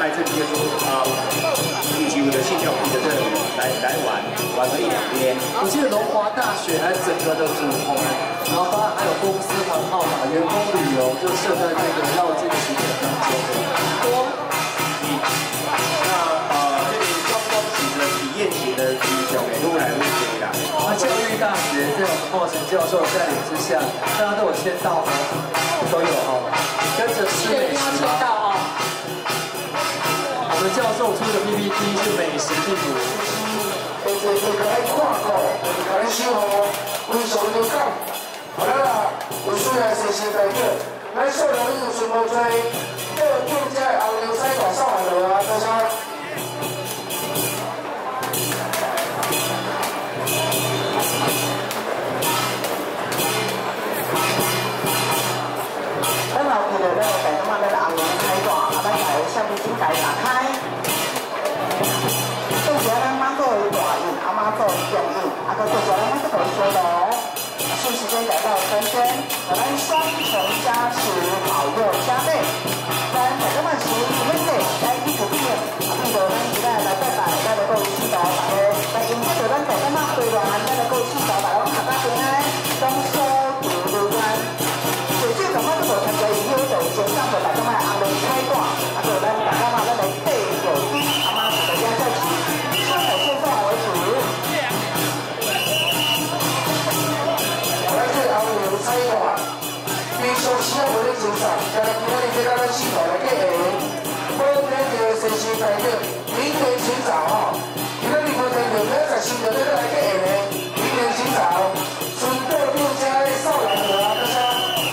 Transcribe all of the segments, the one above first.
来这里就说以及我的性教育的这里来玩了1、2天。 我记得龙华大学还整个的组团，然后包含还有公司行号码、员工旅游，就设在这个绕境行程当中。多。 这里观光型的、体验型的旅游的都来会飞啦。 那教育大学这种莫成教授带领之下，大家都有签到吗？都有哦，跟着吃美食吗？我们教授出的 PPT 是美食地图。 这个爱看过，甲你守护，非常有感。好啦，有需要细心代表，咱数量已经全部做，要店家的红牛菜大送来落啊，多谢。 咱后期就咧在感觉咧红牛菜大，啊，咱来橡皮筋来打开。做起来咱妈做大印，阿妈做中印，啊，搁做起来咱妈做小笼。顺时针改到3圈，我们双重加持，好又加倍。咱大家嘛是每日来一个点，啊，比如咱现在来拜拜，咱就过4道大家，来迎接着咱大家嘛回来，咱就过4道大家合家平安，丰收如愿。所以这个嘛都无参加以后就先上过大家嘛红龙开馆，啊，就咱大家嘛咱来备有机，阿妈是大家在吃，上海现在为主。菜大，非常需要我的精神，加上今仔日这个咱4道来结合，保证着身心代表，明天清早吼，今仔日无听到明仔4道再来结合的，明天清早，顺道店家的少来河啊，多谢。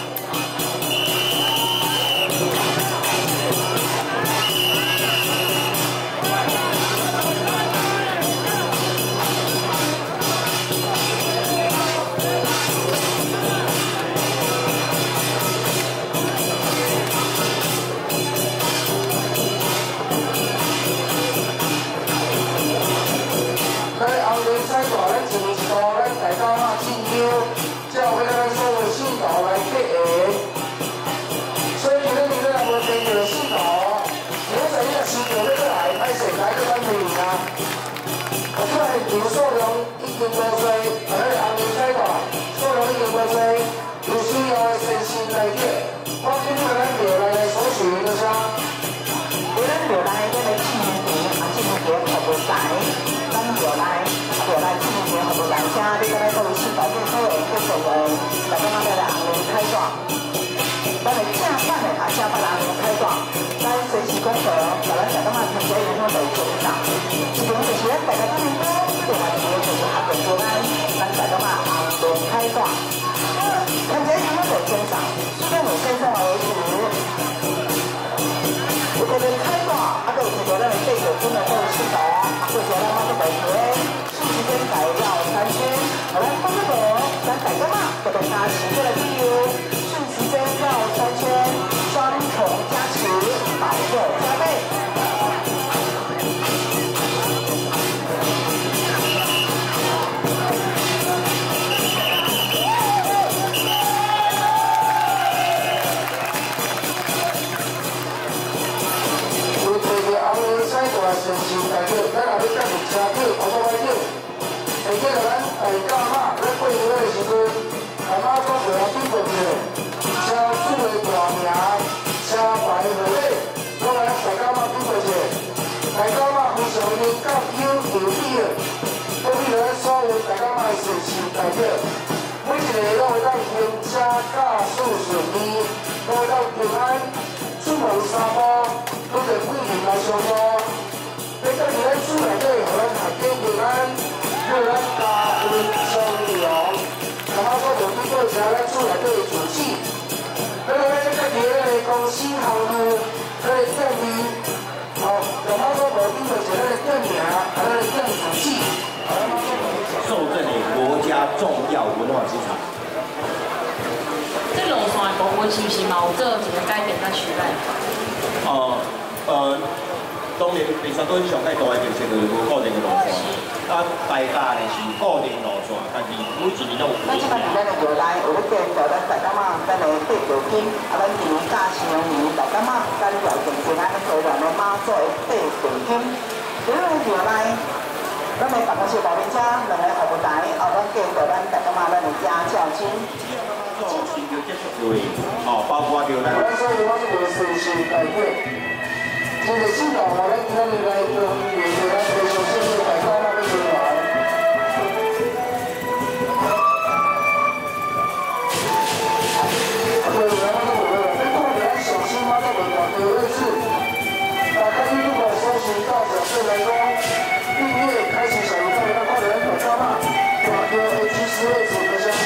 菜大咱前一道，咱大家嘛进优，才有要咱所有4道来结合。所以今仔日咱也无订到4道，明仔日4道要来，歹势来到咱面啊。我出来现场数量已经无多，啊，咱红牛菜大数量已经无多，有需要的先先来点。我今日咱庙内来所需就是，咱庙内咱来庆元节，啊，庆元节服务台，咱庙内。过来庆元节服务大家，你今日到4道最好的各种的，大家嘛来红龙开馆，咱来正版的啊，正版的红龙开馆，咱随时讲课，把咱大家嘛参加以后来做上，一种就是咱大家都能够，另外一种就是合作做咱大家嘛红龙开馆，参加以后来做上，虽然我线上为主，有个人开馆，啊，个有个咱的队友真的到4道，啊，做起来嘛都袂错。时间改到3圈，好来放这个，咱大家嘛，这个加持过来旅游，顺时针绕3圈，双重加持，保佑加倍。有找着红牛菜大先生代表，咱也要接入车票，我都来票。会记得咱大家嘛，咱过年的时阵，阿妈讲过来准备者，车主的大名、车牌号码，拢来大家嘛准备者。大家嘛非常灵感有条理的，对比咱所有大家嘛的先生代表，每一个拢会当行车驾驶顺利，拢会当平安出门3步，拄着贵人来相助。你今日咱厝内底，互咱大家平安。为咱家运双良，然后我就去做一下咱厝内底的主器。咱来这个伫咱的公司行路，咱的店面，好，然后我无定做一下咱的店名，咱的店主器。 受赠于国家重要文化资产。 这路线的部分是不是嘛有做一个改变甲取代？ 当然平常都上界大的就是无固定的路线，啊，大家呢是固定路线，但是每一年都有。 咱即摆伫咱的庙内有咧建造，咱大家嘛，咱的地桥筋，啊，咱今年驾新年，大家嘛，咱条件平安的做咱的马祖的地桥筋。伫咱庙内，咱的办公室老人车两个服务台，后咱建造咱大家嘛，咱的家教经。 新就结束就哦，包括着咱。 咱所以我是为实施改革，这个新老我咱今日来做面对咱非常新的改革那个未来。对，然后在过年手机妈的文章有认识，打开 YouTube 搜寻到小四来说，订阅开启小铃铛，让快点来找到嘛，对吧？就 H4S 可香。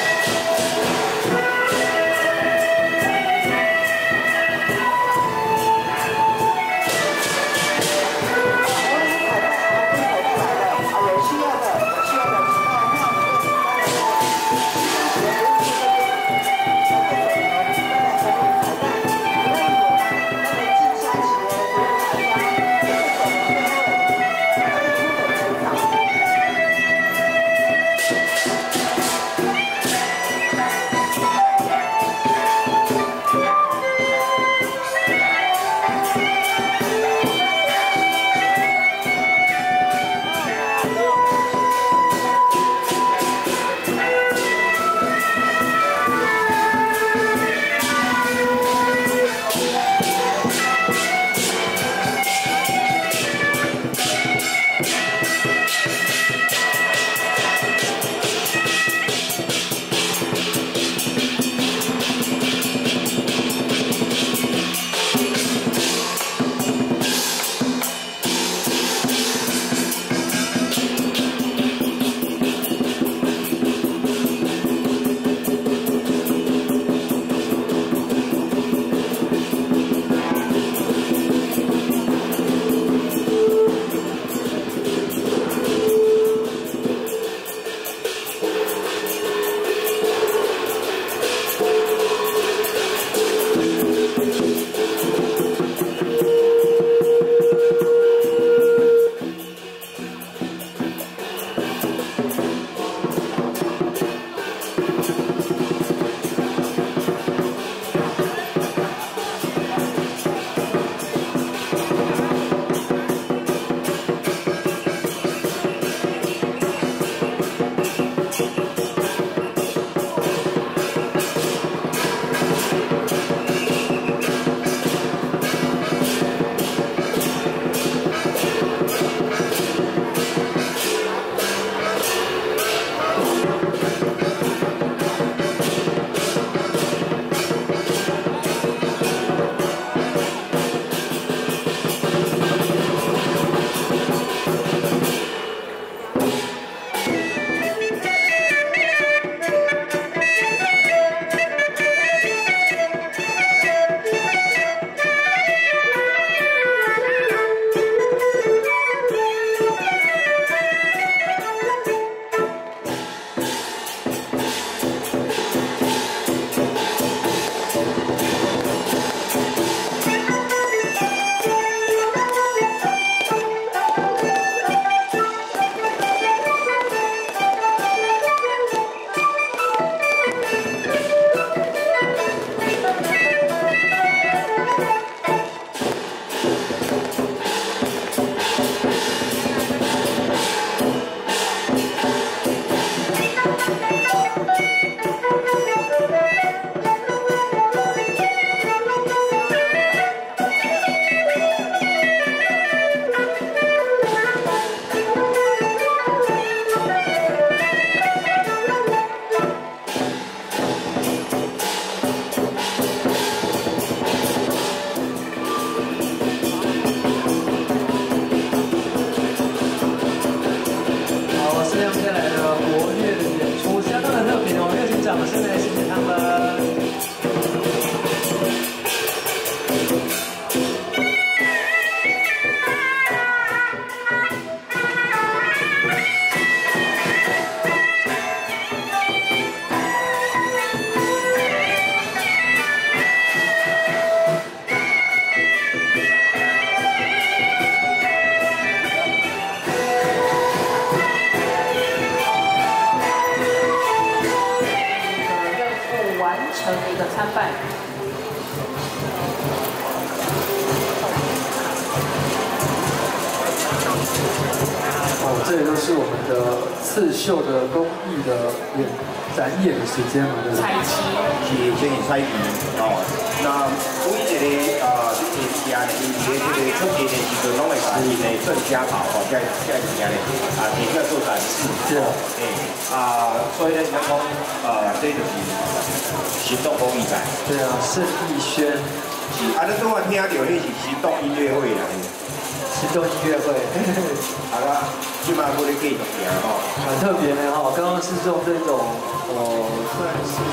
哦，这里都是我们的刺绣的工艺的展演的时间嘛，对不对？ 是，这是彩旗哦。那每一个这个家呢，因为这个出节的时阵，拢会把因的正家宝哦，这家呢提出来做展示。 是啊。 所以呢，咱讲这就是行动工艺展。 对啊，盛艺轩。 是，咱拄仔听到迄是行动音乐会啦。 行动音乐会。 好啦，今晚不能继续行哦。 很特别的哈，刚刚是用这种算是。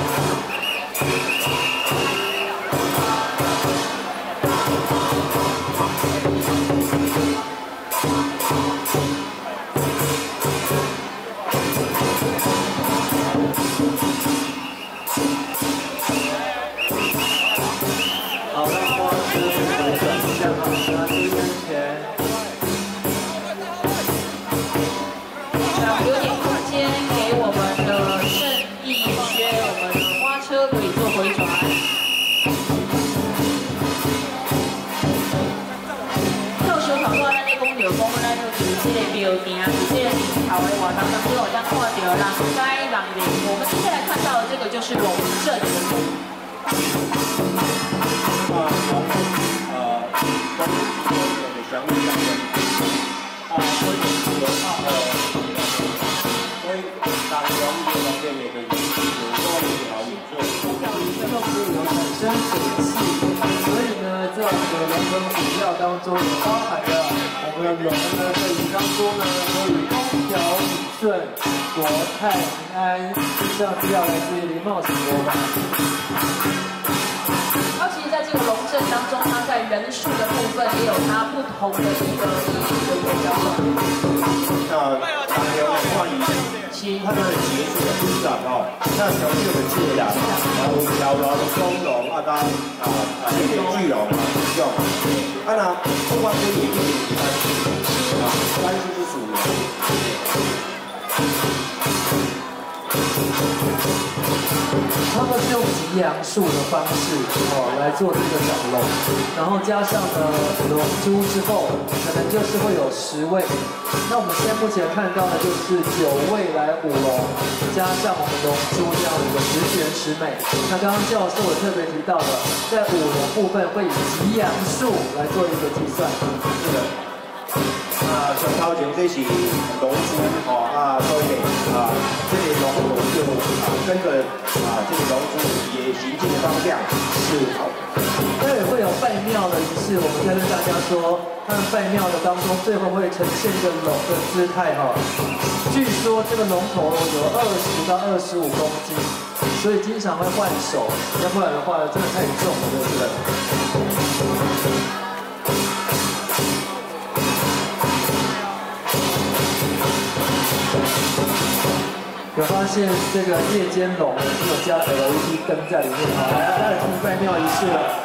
好，那花枝回转向花枝跟前。 留点空间给我们的盛艺轩，我们的花车可以做回转。跳手跑过咱咧讲着讲，咱就是这个庙埕，是这个林头的活动当中有当看到人街人人。我们接下来看到的这个就是龙镇。 生水气，所以呢，在我们的龙门虎耀当中也包含了我们的龙呢，在鱼当中呢，可以风调雨顺、国泰民安。以上资料来自于林茂主播。 它其实在这个龙镇当中，它在人数的部分也有它不同的一个意义的表现。 大家有看伊，他的结束的部长哦，那小六的巨人，然后条龙、松龙啊，加那个巨龙啊，这种，那不管是也一点关系是属于。 他们是用吉阳树的方式来做这个小龙，然后加上呢龙珠之后，可能就是会有10位。那我们现在目前看到的就是9位来舞龙，加上我们龙珠这样的一个10全10美。那刚刚教授也特别提到的，在舞龙部分会以吉阳树来做一个计算。 是的。上头前这是龙珠所以这个龙就跟着这个龙珠也行进的方向是。那也会有拜庙的仪式，我们再跟大家说，他们拜庙的当中，最后会呈现一个龙的姿态哈。据说这个龙头有20到25公斤，所以经常会换手，要不然的话真的太重了，对不对？有发现这个夜间龙是有加 LED 灯在里面，好，来开始进拜庙仪式了。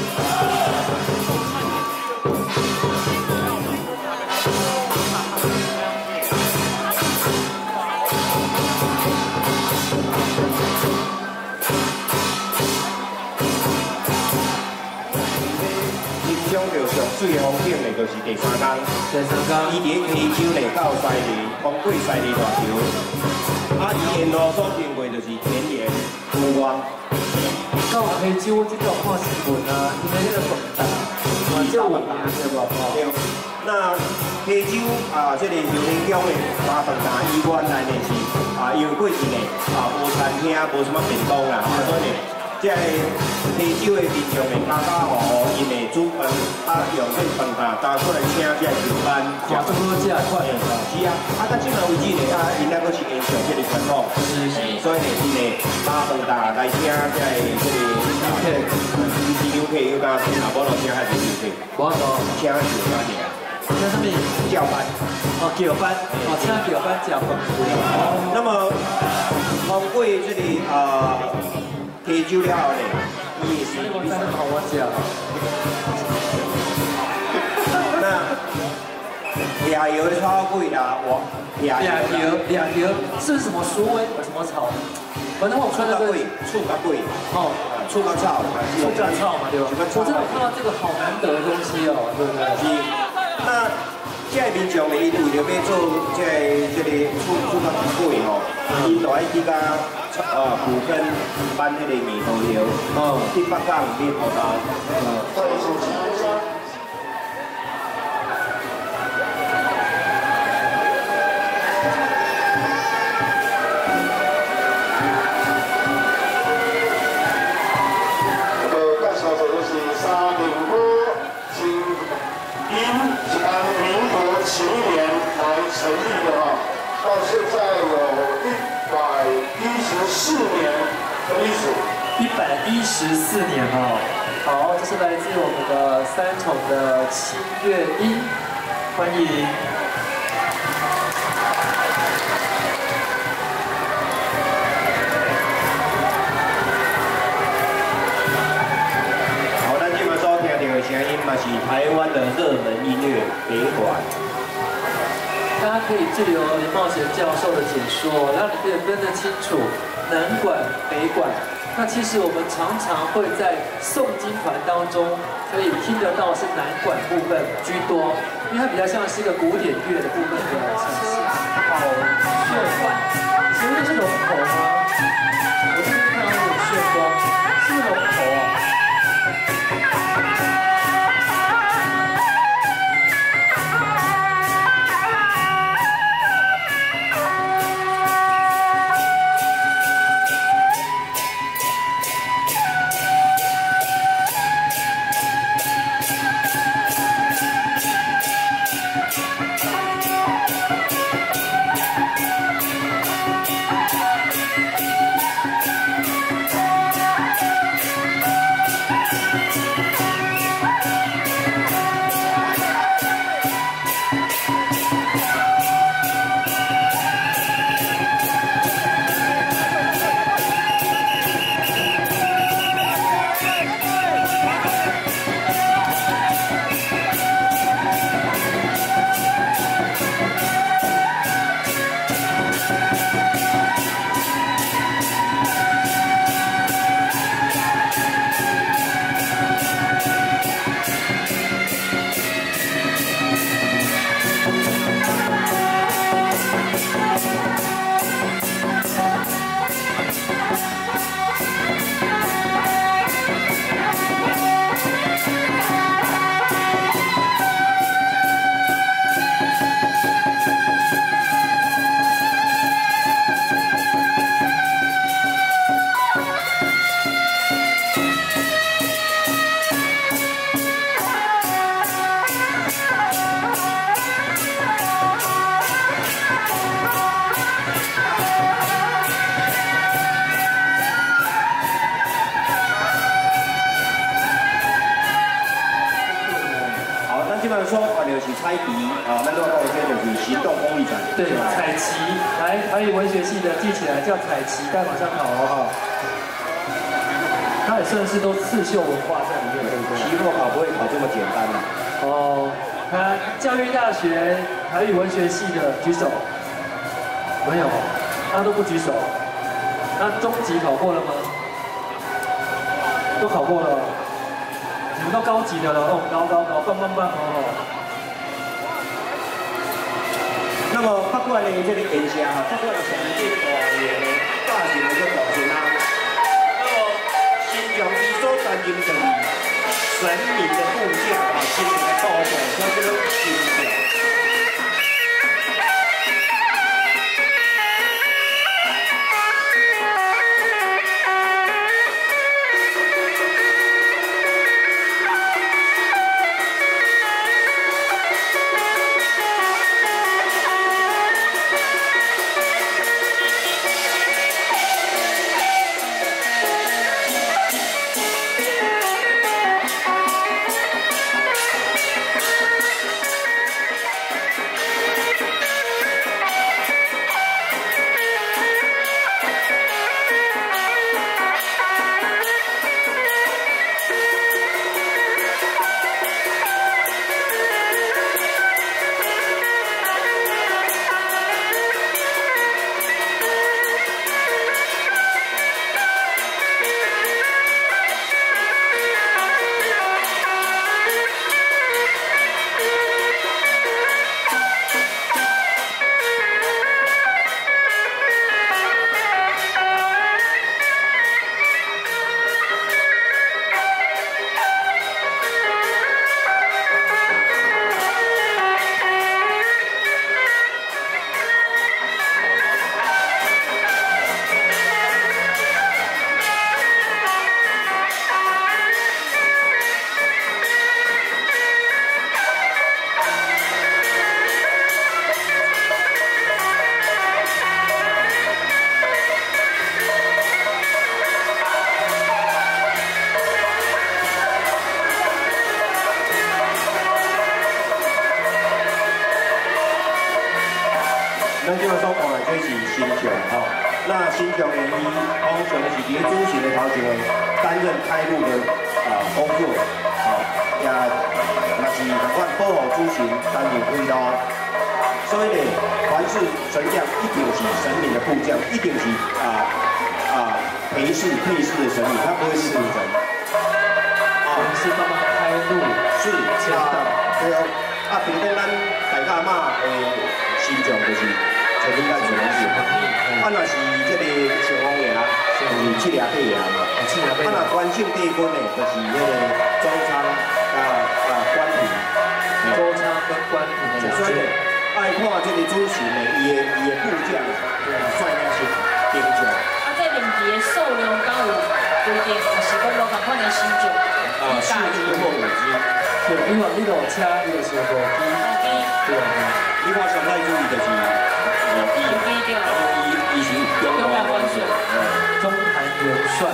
欣赏到上水的风景呢，就是第3天。伊伫溪州呢到西里，光过西里大桥。伊沿路所经过就是田园风光。 到溪州我这个看新闻啊，因为那个风大，这有名对不？ 对。那溪州这个寿宁乡的大饭店，伊原来呢是因为过去呢无餐厅，无什么便当啦，所以呢。这个溪州的民众的家家户户，因会煮饭，用这饭盒搭过来请这个上班食。 这么食款的。 是啊，到今嘛为止呢，因那个是延续这个传统。是。所以呢，因会搭饭盒来请这个牛客有加钱，无落请还是牛客。 我懂。 请上班尔。 在上面叫班。 叫班。请叫班叫饭。 那么通过这个溪州了后呢，伊也是比赛好我讲。 那俩油的超贵啦，俩油是什么苏威什么草？反正我穿的贵， 醋较贵，醋较草， 醋较草嘛对吧？我真的看到这个好难得的东西哦，对不对？ 那这个民众伊为着要做这个出发之鬼吼，伊就爱去甲古坑办迄个面头油，去北港面头刀。 成立的到现在有114年的历史。 114年好，这是来自我们的三重的七月1，欢迎。 好，咱今麦所听到的声音嘛是台湾的热门音乐北管。 大家可以借由林茂贤教授的解说，让你可以分得清楚南管、北管。那其实我们常常会在诵经团当中可以听得到是南管部分居多，因为它比较像是一个古典乐的部分的呈现。好，旋管，请问这是龙头吗？我这边看到有旋光，是龙头啊。 基本上说，就是彩旗咱都讲这就是行动公益展。 对，彩旗，来，台语文学系的记起来叫彩旗，大家马上考好。它也算是都刺绣文化在里面，对不对？ 期末考不会考这么简单的。 哦，那教育大学台语文学系的举手，没有，大家都不举手。那中级考过了吗？都考过了。你们都高级的了哦，高，棒哦。 那么北管的这个演社哈，北管的上最大的大型的这保存啊，那么新疆伊所担任的神明的部件啊，新的道场，像这个新疆。 咱即马所看的这是新疆吼，那新疆的伊通常是伫主席的头前担任开路的工作，也是管保护主席担任规路。所以呢，凡是神将一定是神明的部将，一定是配饰的神明，他不会是路人。 是帮忙开路， 是签到。 对哦，比如讲咱大家嘛的形象就是全民咱全民是。若是这个小王爷，就是七爷八爷嘛。关姓帝君呢，就是那个周仓关平。 周仓跟关平的所以爱看这个主席呢，伊的部将率领是丁将。 这领旗的数量敢有规定，还是讲无同款的形状？ 4支或5支。 对，因为你落车，你就是5支。对啊。 你看上海注意就是5支，然后伊是中坛元帅， 中坛元帅。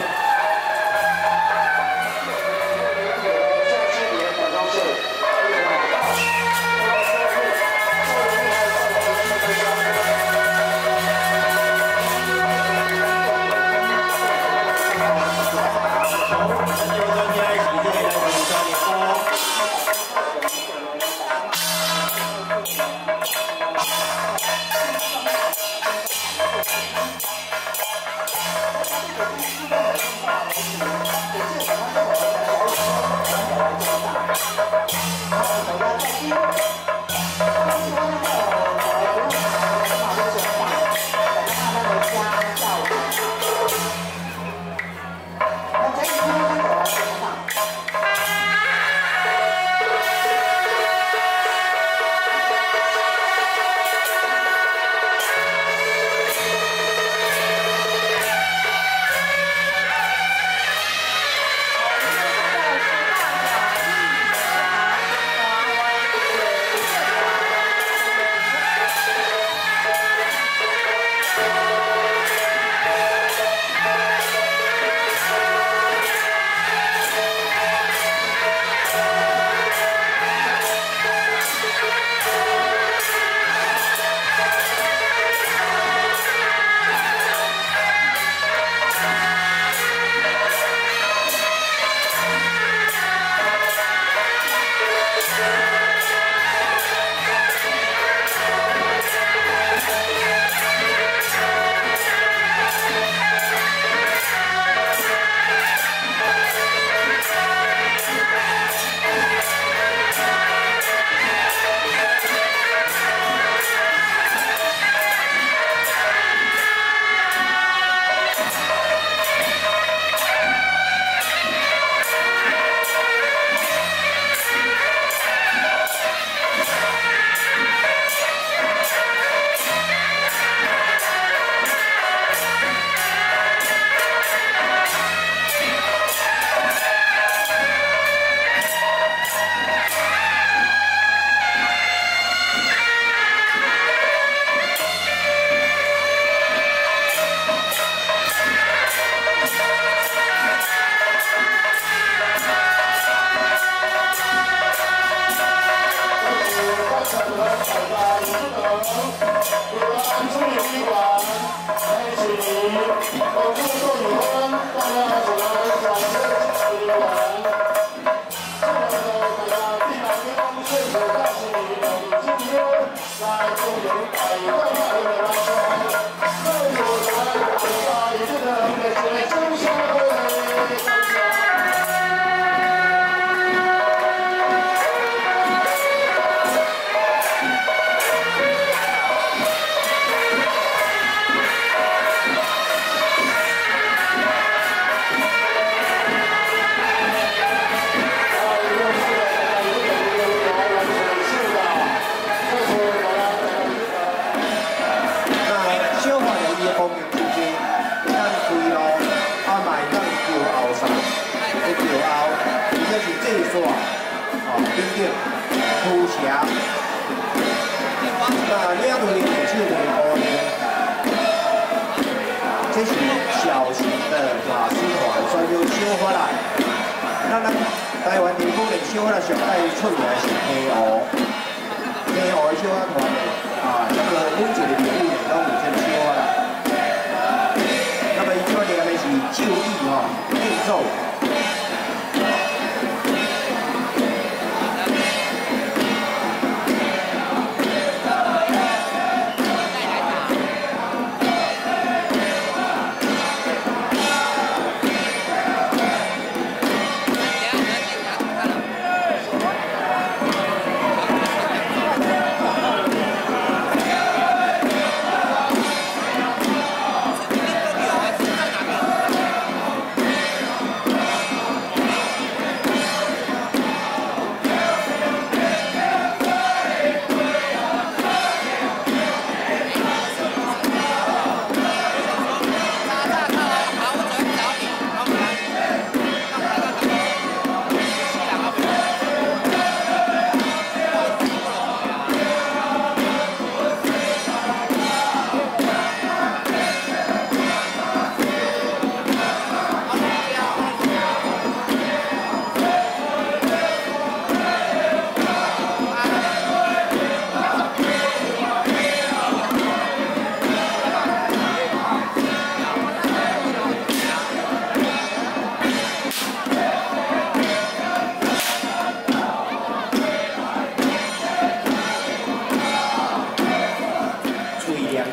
这是小型的马戏团，所以就小发啦。咱台湾地方的小发上爱出名是黑鹅，黑鹅小发团啊，那个每一个礼物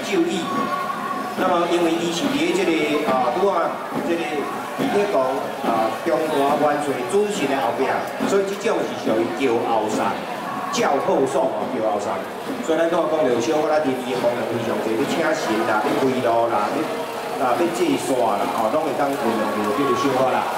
酒椅。那么因为伊是伫这个拄啊，这个李克强中华元帅主席的后壁，所以这种是属于骄傲山。 较后爽哦，叫后山。所以咱讲讲着小可咱伫伊的功能非常多，你请神啦，你开路啦，你要祭山啦，吼，拢会当运用着这个小可啦。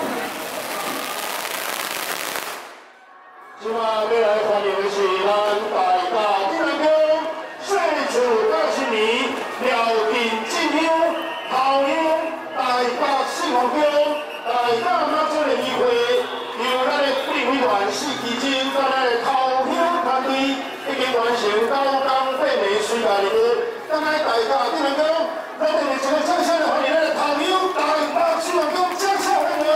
今晚要来欢迎的是咱大家主人公，岁次到新年，聊天进香，后香大家信奉中，大家马祖的议会，由咱的指挥员四期真，咱的头。 团队已经完成9天8日暑假任务，咱来大家主人公，咱们一个掌声来欢迎咱的头友大家主人公掌声欢迎。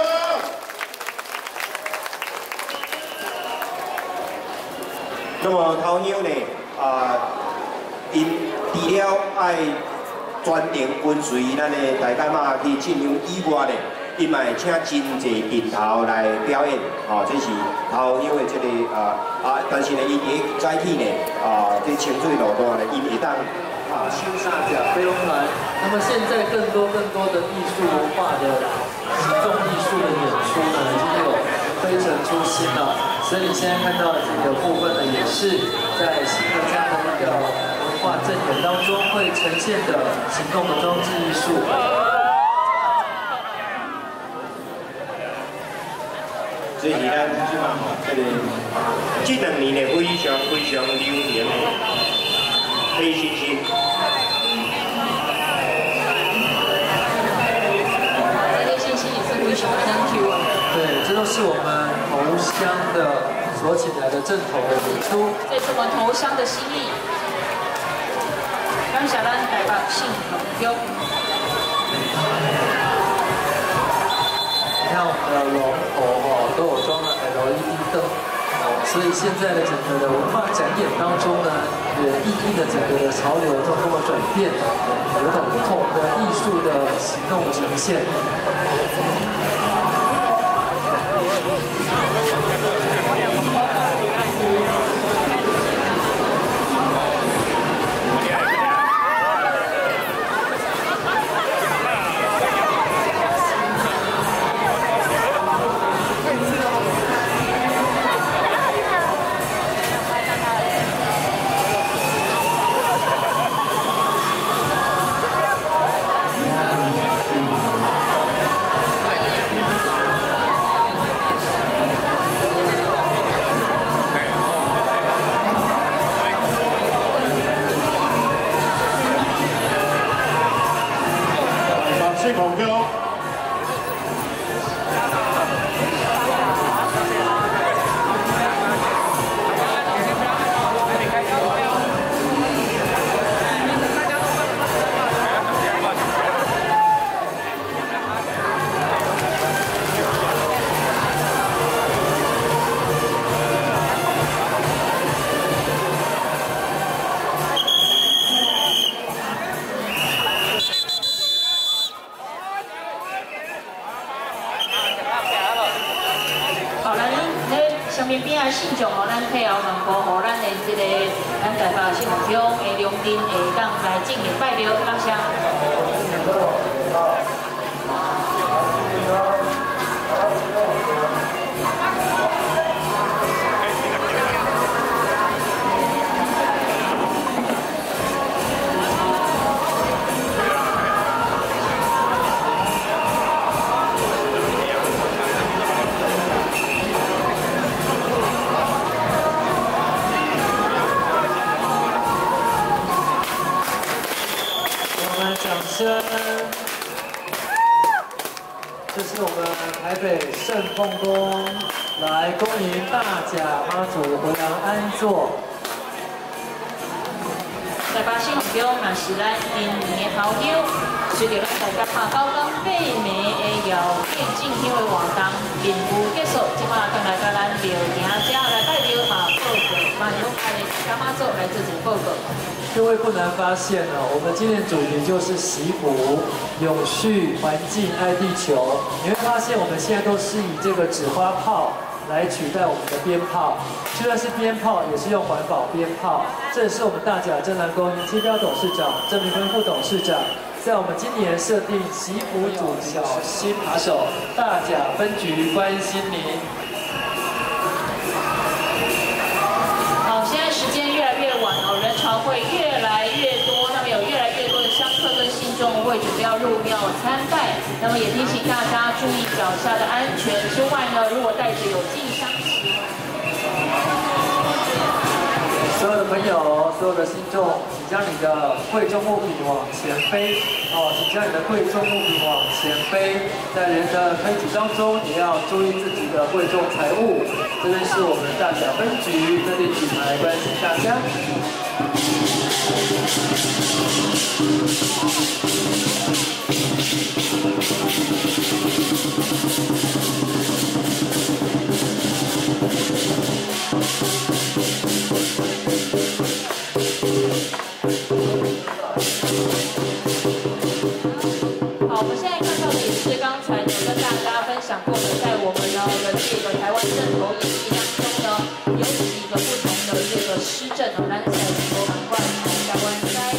那么头友呢？因除了爱专程跟随咱的大家嘛去进香以外呢。 伊嘛会请真侪镜头来表演，这是头友的这个但是呢，伊伫早起呢，这清水路段呢，伊会当修缮甲飞龙兰。那么现在更多的艺术文化的行动艺术的演出呢，已经有推陈出新了。所以你现在看到的这个部分呢，也是在新的这样的一个文化阵营当中会呈现的行动的装置艺术。 这是咱即嘛吼，这2年的非常流行的黑猩猩。 黑猩猩也是非常的 Q 啊。 对，这都是我们头香的所请来的正头的演出。 这是我们头香的心意。感谢咱台北信统宫。 你看我们的龙头都有装了 LED 灯，所以现在的整个的文化展演当中呢，也因应的整个的潮流当中的转变，有种不同的艺术的行动的呈现。 上面边仔信众哦，咱配合能保护咱的这个咱台北信奉乡的良民会当来进行拜庙，感谢。 掌声！这是我们台北圣凤宫来恭迎大甲妈祖回廊安座。 台北信奉宫也是咱今年的头友，随着咱大家拍9天8暝的遥远进香的活动任务结束，即马刚来到咱庙埕遮来拜庙嘛报告，嘛是拢来大甲妈祖来做一个报告。 各位不难发现哦，我们今天主题就是祈福、永续、环境、爱地球。你会发现我们现在都是以这个纸花炮来取代我们的鞭炮。虽然是鞭炮，也是用环保鞭炮。这也是我们大甲镇南宫林清标董事长、郑明芬副董事长，在我们今年设定祈福主小心扒手大甲分局关心您。 好，现在时间越来越晚哦，人潮会越来越多，那么有越来越多的香客跟信众会准备要入庙参拜，那么也提醒大家注意脚下的安全。之外呢，如果带着有进香旗， 所有的朋友，所有的信众，请将你的贵重物品往前飞哦，请将你的贵重物品往前飞。在人的推挤当中，也要注意自己的贵重财物。这边是我们的大甲分局特地举牌关心大家。 好，我们现在看到的也是刚才有跟大家分享过的，在我们的这个台湾镇头演习当中呢，有几个不同的这个施政哦，咱在说难怪台湾在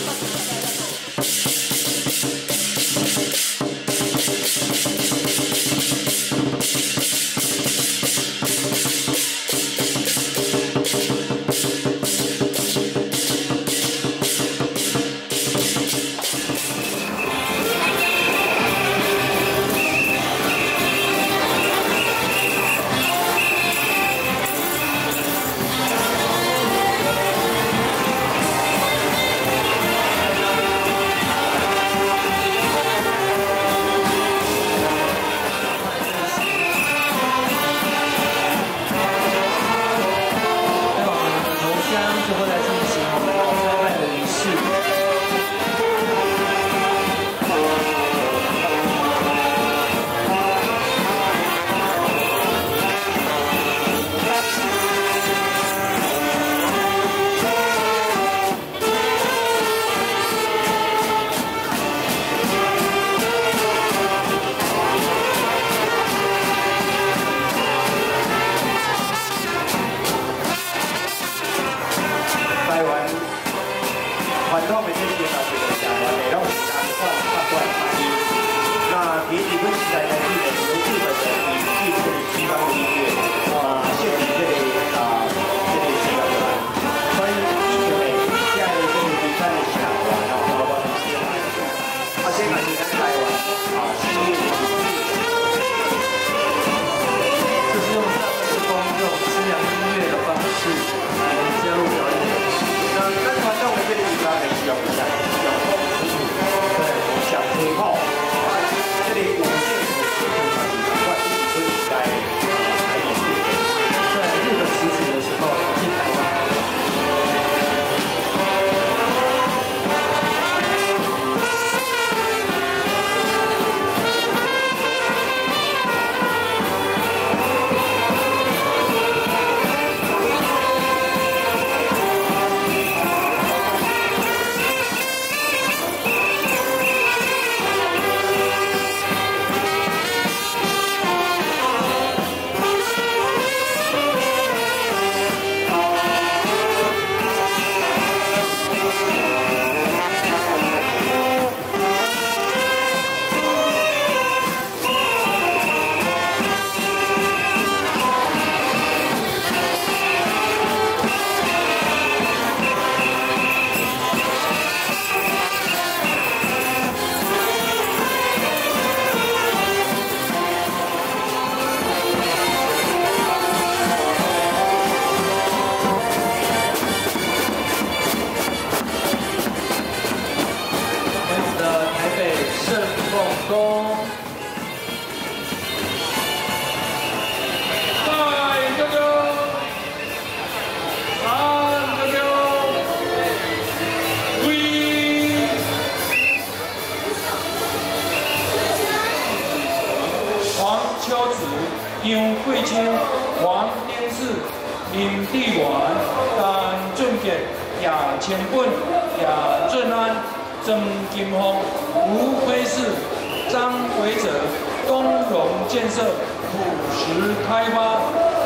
杨贵清、黄丁氏、林地元、陈俊杰、亚千本、亚俊安、曾金峰、吴辉士、张维哲、东荣建设、朴实开发。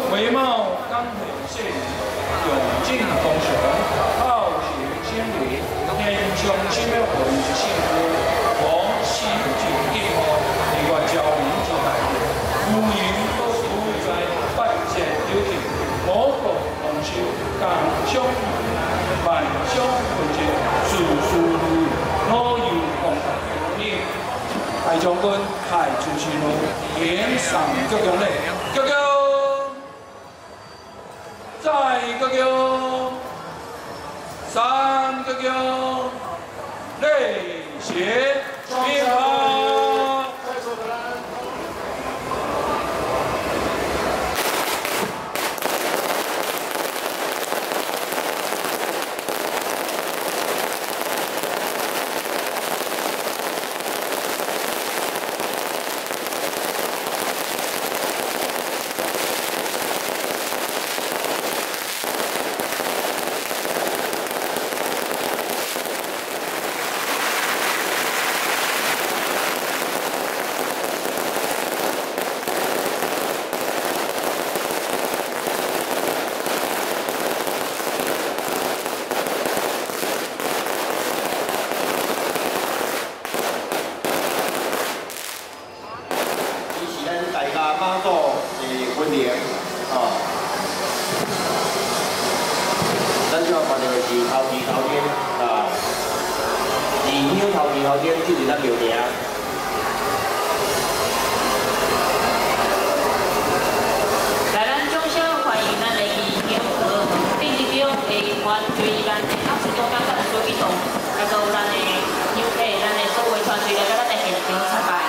외貌刚腿细腻，勇进高雄，好学先烈，天上心的文字幸福，往西景地方，地外交民之大业，有人都处在百战有情，我国同修，共相万相团结，事事如意，老有共同理。大将军太出身了，演上足强烈，叫叫。 再个叫，三个叫，内斜平衡。 妈祖的婚礼啊，咱就要看到的是头天啊，二香头天就是咱庙埕。 来，咱掌声欢迎咱的二香和第二场的团队，咱的阿叔公刚刚所启动，啊，到咱的牛配，咱的所有团队来到咱的现场参拜。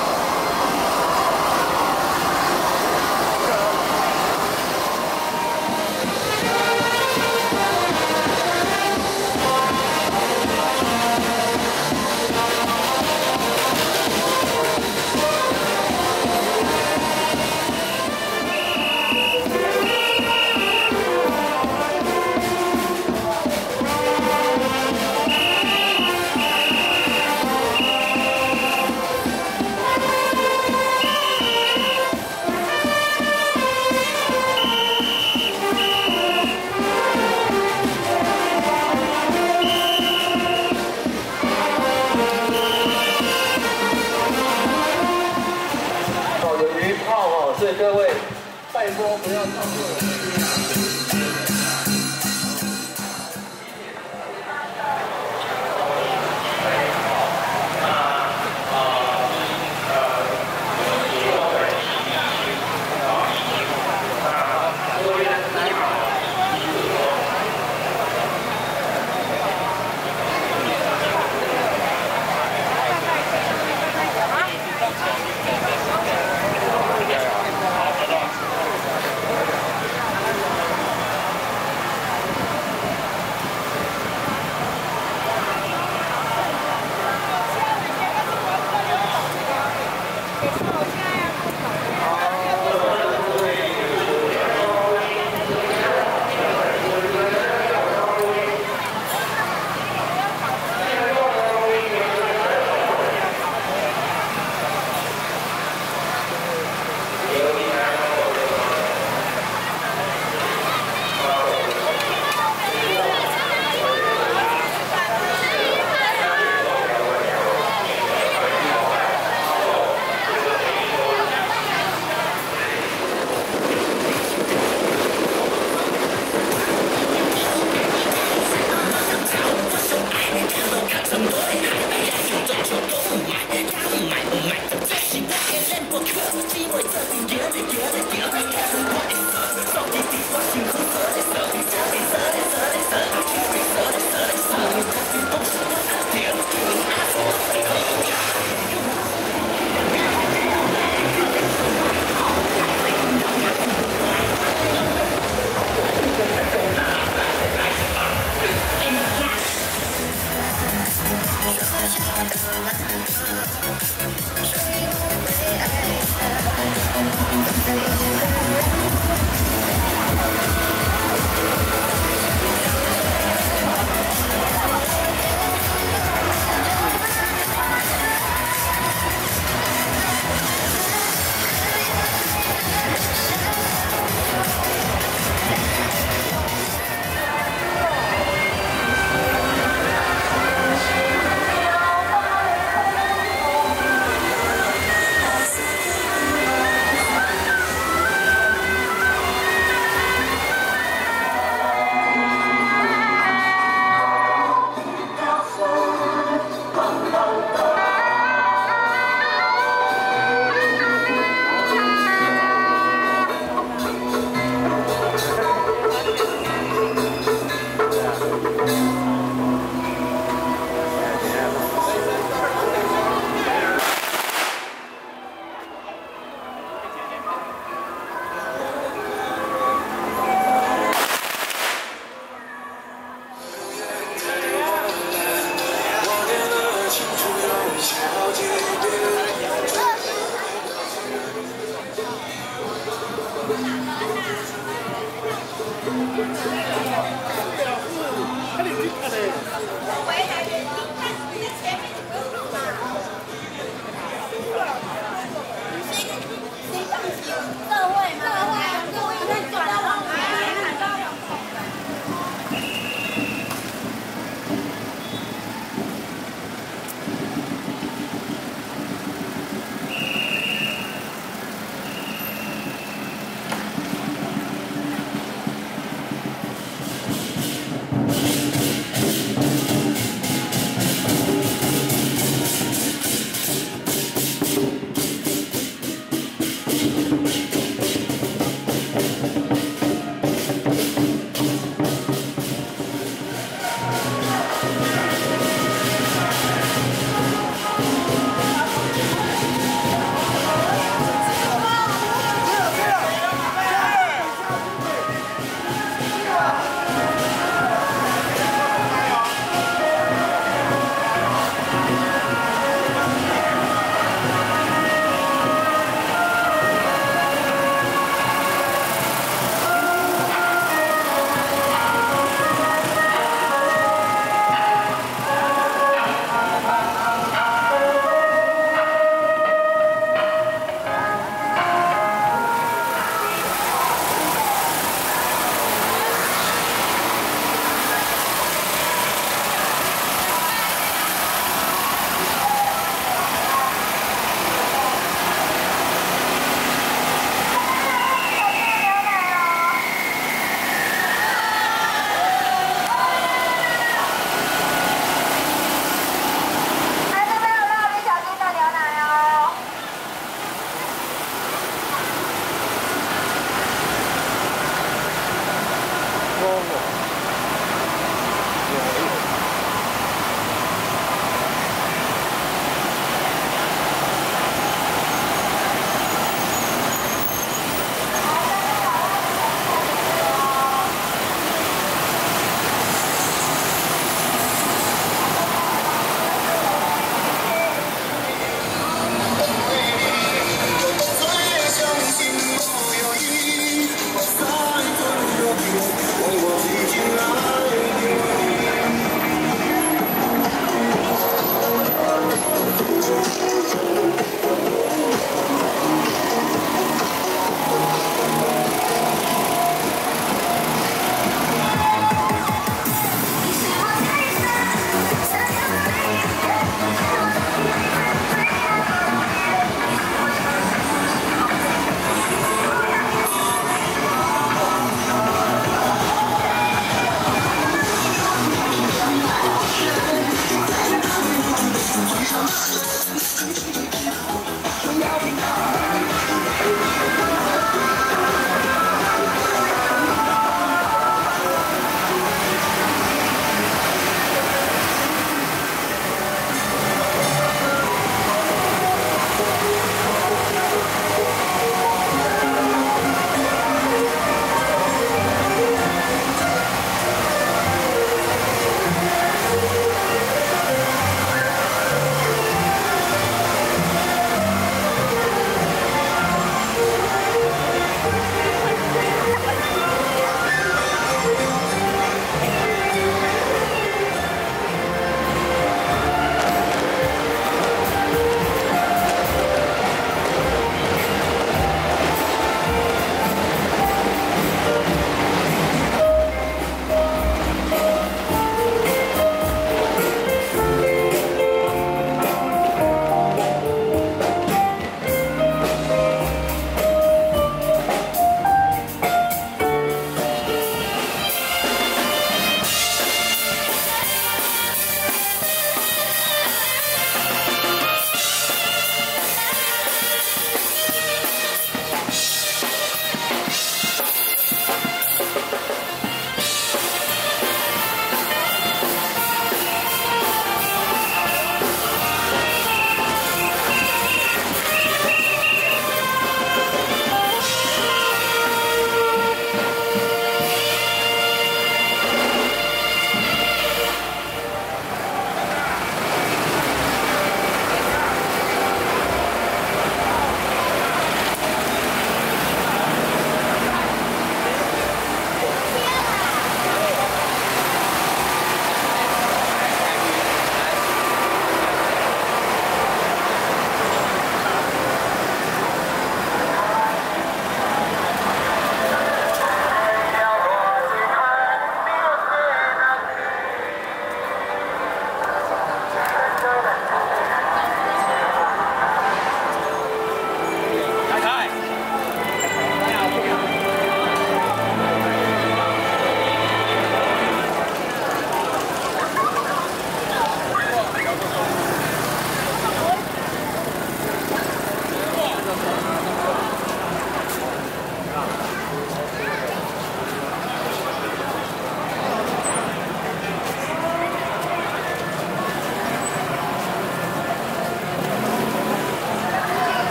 所以各位，拜托不要超过。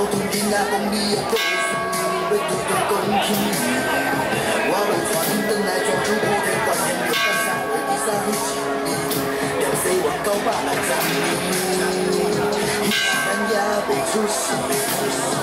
团囡仔讲你的故事，要对对讲起。我要带恁转来全球普天关心，就敢上回第三集。两世我960年，咱也袂出世。